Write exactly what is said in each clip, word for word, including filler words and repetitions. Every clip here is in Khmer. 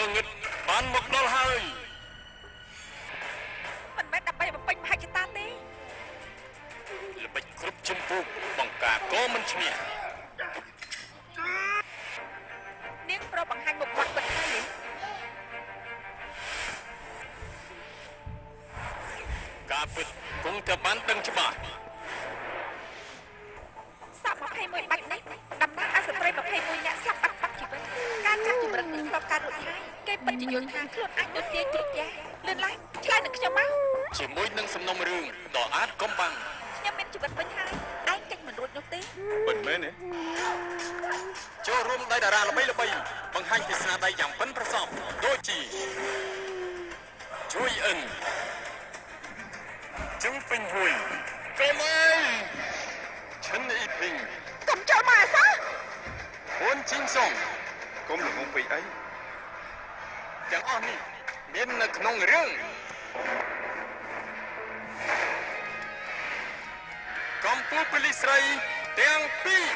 ងឹតបានមកដល់ហើយមិនមែនដើម្បីបំពេញមហិច្ឆតាទេល្បិចគ្រប់ជំពូកបង្ការក៏មិនឈ្នះនាងប្រុសបង្ហាញមុខមាត់ពិតហើយការពិតគង់តែបានដឹងច្បាស់សាប់ยี่สิบเอ็ดបាច់នេះតំណាងឲ្យស្ត្រីยี่สิบเอ็ดនាក់ស្លាប់បាត់បាត់ជីវិតការចាក់ជំរឹកនេះធ្លាប់ការរួចហើយគេពិតជាយល់ថាខ្លួនអាចដូចទាយជ្រុកយ៉ាលឿនឡើងឆ្លើយនឹងខ្ញុំមកជាមួយនឹងសំណុំរឿងដ៏អាចកំបាំងខ្ញុំមានជីវិតវិញហើយឯងកិច្ចមិនរួចនោះទេមិនមែនទេចូលរួមដោយតារាល្បីល្បីបង្ហាញពីស្នាដៃយ៉ាងប៉ិនប្រសប់ដូចជាជួយអិនជឹងពេញហួយកុំអើយឈិនអ៊ីពីងកុំចូលមកអសោះហ៊ុនជីងសុងកុំល្ងងពេកអីទាំងអស់នេះមាននៅក្នុងរឿងកំពូលប៉ូលីសស្រីទាំងពីរ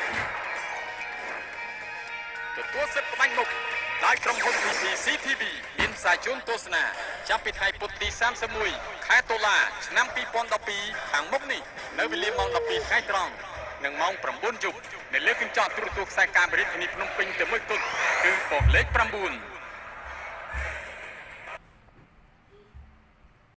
ទទួលសិទ្ធិក្បាញ់មុខដោយក្រុមហ៊ុន វី พี ស៊ី ធី វី មានផ្សាយជូនទស្សនាចាប់ពីថ្ងៃពុធទីសាមសិបមួយខែតុលាឆ្នាំពីរពាន់ដប់ពីរខាងមុខនេះនៅវេលាម៉ោងដប់ពីរថ្ងៃត្រង់និងម៉ោងប្រាំបួនយប់នៅលើកញ្ចក់ទូរទស្សន៍ខ្សែកាបរិទ្ធធានីភ្នំពេញទៅមួយគត់គឺប៉ុស្តិ៍លេខប្រាំបួន